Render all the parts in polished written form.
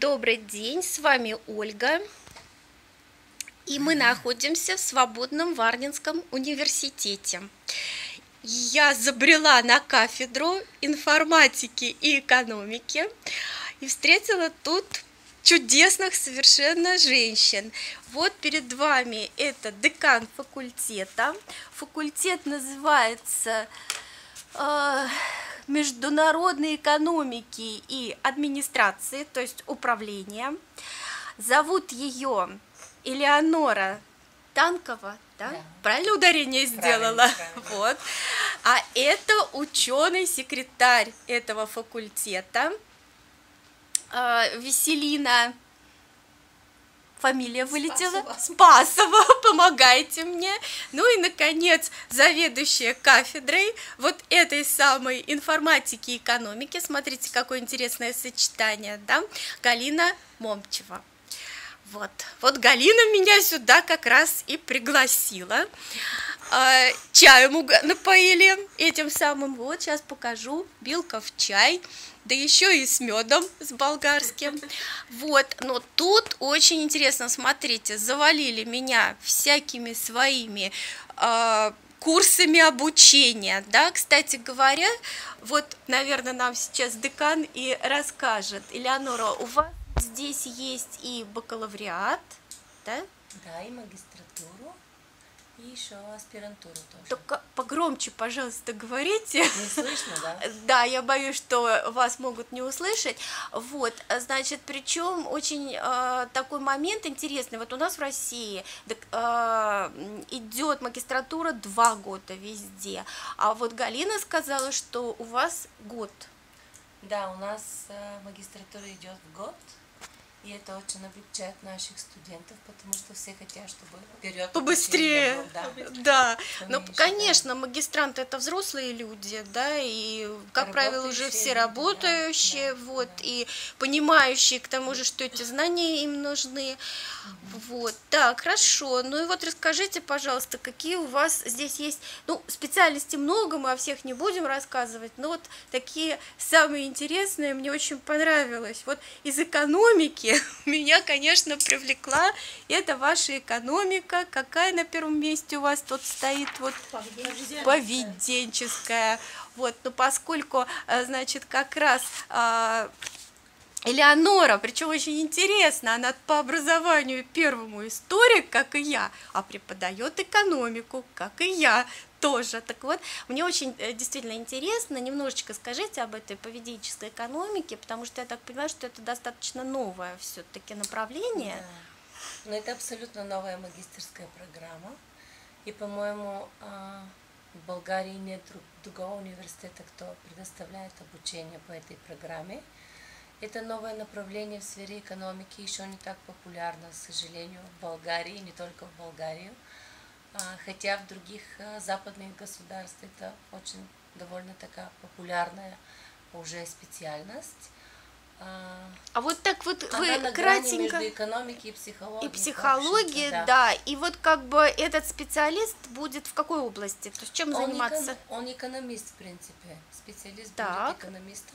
Добрый день, с вами Ольга, и мы находимся в Свободном Варнинском университете. Я забрела на кафедру информатики и экономики и встретила тут чудесных совершенно женщин. Вот перед вами это декан факультета. Факультет называется международной экономики и администрации, то есть управления. Зовут ее Элеонора Танкова, да? Да. Правильно ударение сделала? Правильно. Вот. А это ученый-секретарь этого факультета Веселина. Фамилия вылетела. Спасова, помогайте мне. Ну и, наконец, заведующая кафедрой вот этой самой информатики и экономики. Смотрите, какое интересное сочетание, да? Галина Момчева. Вот Галина меня сюда как раз и пригласила. Чаем напоили этим самым. Вот сейчас покажу. Билков чай. Да еще и с медом, с болгарским. Вот, но тут очень интересно, смотрите, завалили меня всякими своими курсами обучения, да, кстати говоря, вот, наверное, нам сейчас декан и расскажет. Элеонора, у вас здесь есть и бакалавриат, да? Да, и магистратуру, и еще аспирантуру тоже. Только погромче, пожалуйста, говорите. Не слышно, да? Да, я боюсь, что вас могут не услышать. Вот, значит, причем очень такой момент интересный. Вот у нас в России идет магистратура 2 года везде. А вот Галина сказала, что у вас год. Да, у нас магистратура идет в год. И это очень облегчает наших студентов, потому что все хотят, чтобы вперед побыстрее. Был, да. Ну, конечно, магистранты это взрослые люди, да, и, как правило, уже все работающие, да, вот, да. И понимающие к тому же, что эти знания им нужны. Вот, так, хорошо. Ну и вот расскажите, пожалуйста, какие у вас здесь есть, ну, специальностей много, мы о всех не будем рассказывать, но вот такие самые интересные мне очень понравилось. Вот из экономики меня, конечно, привлекла это ваша экономика. Какая на первом месте у вас тут стоит? Вот поведенческая. Вот, но поскольку, значит, как раз Элеонора, причем очень интересно, она по образованию первому историк, как и я, а преподает экономику, как и я тоже. Так вот, мне очень действительно интересно, немножечко скажите об этой поведенческой экономике, потому что я так понимаю, что это достаточно новое все-таки направление. Да. Но это абсолютно новая магистерская программа, и, по-моему, в Болгарии нет другого университета, кто предоставляет обучение по этой программе. Это новое направление в сфере экономики, еще не так популярно, к сожалению, в Болгарии, не только в Болгарии. Хотя в других западных государствах это очень довольно такая популярная уже специальность. А вот так вот вы кратенько... между экономикой и психологией. И психологией, да. И вот как бы этот специалист будет в какой области? То есть чем заниматься? Он экономист, в принципе. Специалист будет экономистом.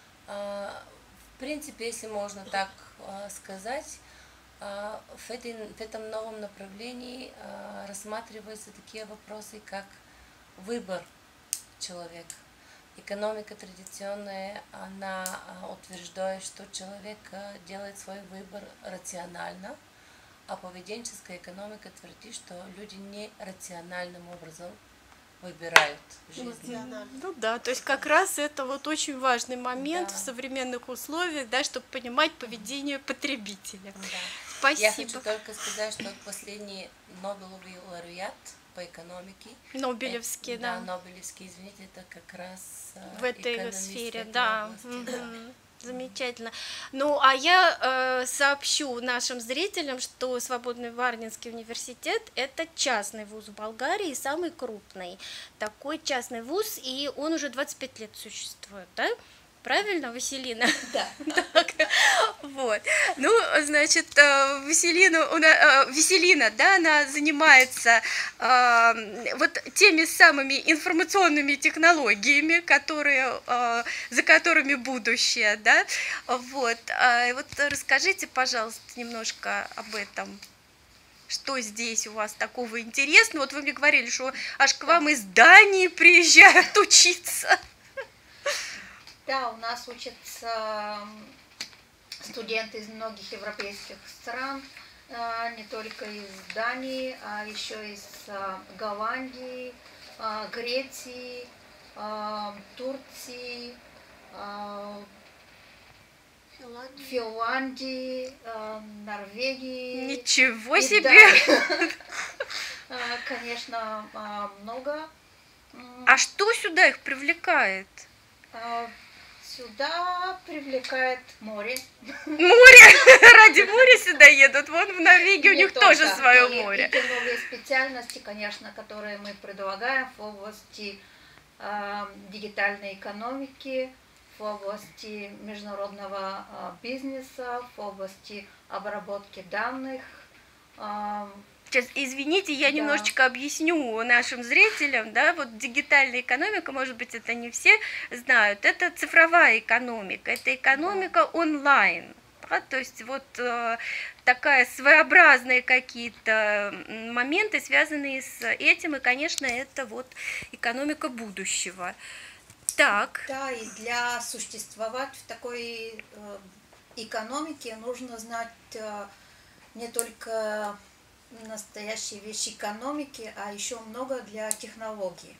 В принципе, если можно так сказать, в этом новом направлении рассматриваются такие вопросы, как выбор человека. Экономика традиционная, она утверждает, что человек делает свой выбор рационально, а поведенческая экономика твердит, что люди не рациональным образом выбирают жизнь. Ну да, то есть как раз это вот очень важный момент, да, в современных условиях, да, чтобы понимать поведение потребителя. Да. Спасибо. Я хочу только сказать, что последний Нобелевый лауреат по экономике. Нобелевский, да. Нобелевский, извините, это как раз в этой сфере, да. Области, да. Замечательно. Ну, а я сообщу нашим зрителям, что Свободный Варнинский университет – это частный вуз в Болгарии, самый крупный такой частный вуз, и он уже 25 лет существует, да? Правильно, Василина? Да. Так. Вот. Ну, значит, Веселина, да, она занимается вот теми самыми информационными технологиями, которые, за которыми будущее, да. Вот. Вот расскажите, пожалуйста, немножко об этом. Что здесь у вас такого интересного? Вот вы мне говорили, что аж к вам из Дании приезжают учиться. Да, у нас учатся студенты из многих европейских стран, не только из Дании, а еще из Голландии, Греции, Турции, Финляндии, Норвегии. Ничего себе! Да, конечно, много. А что сюда их привлекает? Сюда привлекает море. Море! Ради моря сюда едут. Вон в Норвегии у них тоже свое море. И новые специальности, конечно, которые мы предлагаем в области дигитальной экономики, в области международного бизнеса, в области обработки данных. Сейчас, извините, я немножечко объясню нашим зрителям, да, вот дигитальная экономика, может быть, это не все знают, это цифровая экономика, это экономика онлайн, да, то есть вот такая своеобразные какие-то моменты, связанные с этим, и, конечно, это вот экономика будущего. Так. Да, и для существовать в такой экономике нужно знать не только настоящие вещи экономики, а еще много для технологий.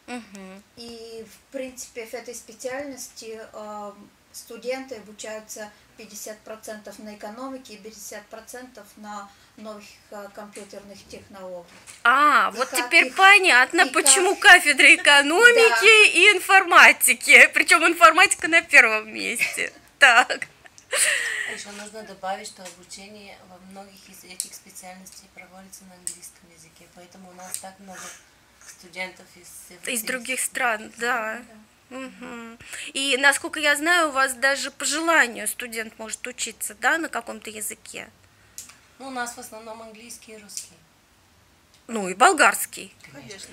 И в принципе в этой специальности студенты обучаются 50% на экономике и 50% на новых компьютерных технологиях. Вот теперь понятно, почему кафедра экономики и информатики, причем информатика на первом месте. Так. Еще нужно добавить, что обучение во многих из этих специальностей проводится на английском языке, поэтому у нас так много студентов из других стран, да. Угу. И, насколько я знаю, у вас даже по желанию студент может учиться, да, на каком-то языке? Ну, у нас в основном английский и русский. Ну и болгарский. Конечно.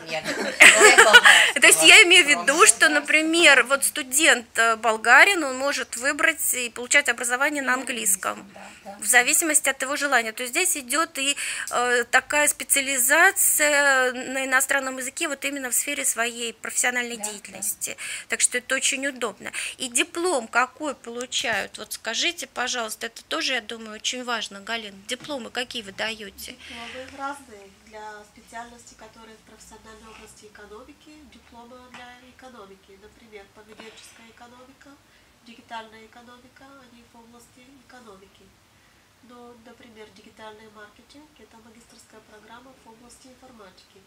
То есть я имею в виду, что, например, вот студент болгарин, он может выбрать и получать образование на английском, в зависимости от его желания. То есть здесь идет и такая специализация на иностранном языке вот именно в сфере своей профессиональной деятельности. Так что это очень удобно. И диплом какой получают? Вот скажите, пожалуйста, это тоже, я думаю, очень важно, Галина. Дипломы какие вы даете? Дипломы разные. Для специальностей, которые в профессиональной области экономики, дипломы для экономики. Например, поведенческая экономика, дигитальная экономика, они в области экономики. Но, например, дигитальный маркетинг – это магистерская программа в области информатики.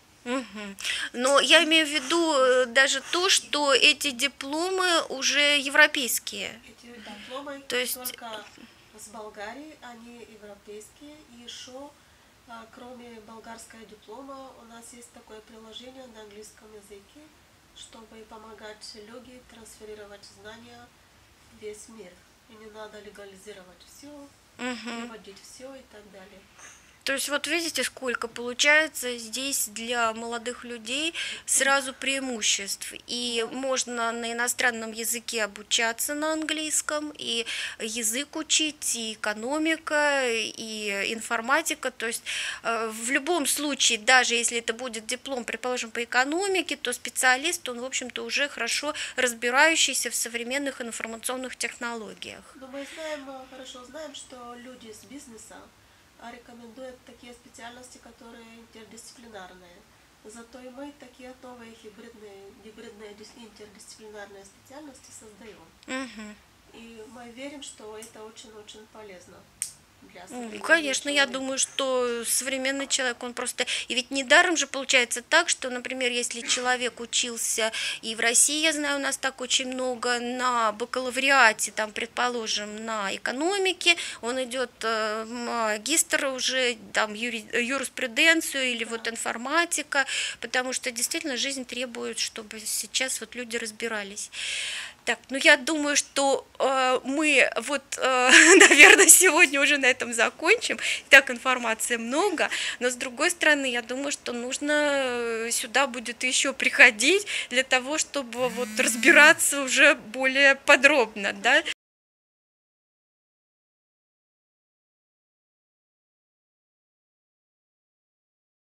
Но я имею в виду даже то, что эти дипломы уже европейские. Эти дипломы только с Болгарии, они европейские, и еще кроме болгарского диплома, у нас есть такое приложение на английском языке, чтобы помогать людям трансферировать знания в весь мир. И не надо легализировать все, переводить все и так далее. То есть вот видите, сколько получается здесь для молодых людей сразу преимуществ. И можно на иностранном языке обучаться на английском, и язык учить, и экономика, и информатика. То есть в любом случае, даже если это будет диплом, предположим, по экономике, то специалист, он, в общем-то, уже хорошо разбирающийся в современных информационных технологиях. Но мы хорошо знаем, что люди с бизнеса рекомендуют такие специальности, которые интердисциплинарные. Зато и мы такие новые гибридные интердисциплинарные специальности создаем. И мы верим, что это очень-очень полезно. для Ну, современного конечно, я человека. думаю, что современный человек, он просто... И ведь недаром же получается так, что, например, если человек учился, и в России, я знаю, у нас так очень много, на бакалавриате, там, предположим, на экономике, он идет магистр уже, там, юриспруденцию или вот информатика, потому что действительно жизнь требует, чтобы сейчас вот люди разбирались. Так, ну я думаю, что мы вот, наверное, сегодня уже на этом закончим. Так, информации много, но с другой стороны, я думаю, что нужно сюда будет еще приходить для того, чтобы вот разбираться уже более подробно, да.